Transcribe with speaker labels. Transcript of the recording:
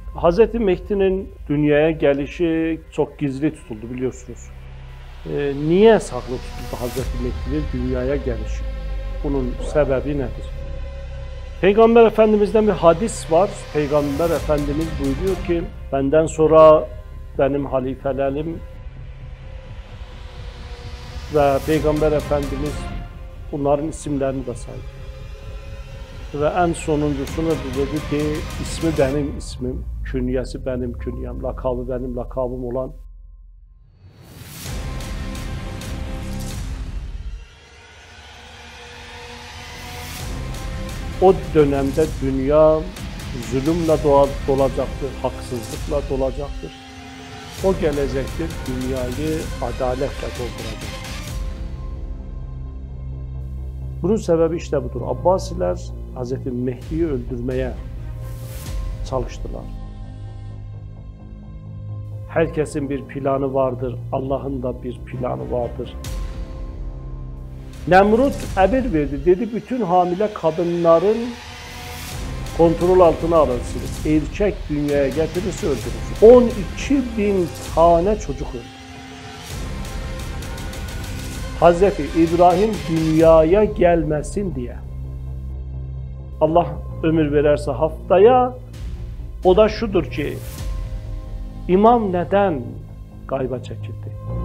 Speaker 1: Hz. Mehdi'nin dünyaya gelişi çok gizli tutuldu biliyorsunuz. Niye saklı tutuldu Hz. Mehdi'nin dünyaya gelişi? Bunun sebebi nedir? Peygamber Efendimiz'den bir hadis var. Peygamber Efendimiz buyuruyor ki, benden sonra benim halifelerim ve Peygamber Efendimiz bunların isimlerini de saydı. Ve en sonuncusunu dedi ki, ismi benim ismim, künyesi benim künyem, lakabı benim lakabım olan o dönemde dünya zulümle dolacaktır, haksızlıkla dolacaktır. O gelecektir, dünyayı adaletle dolduracak. Bunun sebebi işte budur. Abbasiler Hz. Mehdi'yi öldürmeye çalıştılar. Herkesin bir planı vardır, Allah'ın da bir planı vardır. Nemrut emir verdi, dedi bütün hamile kadınların kontrol altına alınsınız. Erkek dünyaya getirirse öldürürsün. 12.000 tane çocuk öldü. Hz. İbrahim dünyaya gelmesin diye. Allah ömür verirse haftaya, o da şudur ki, İmam neden gayba çekildi?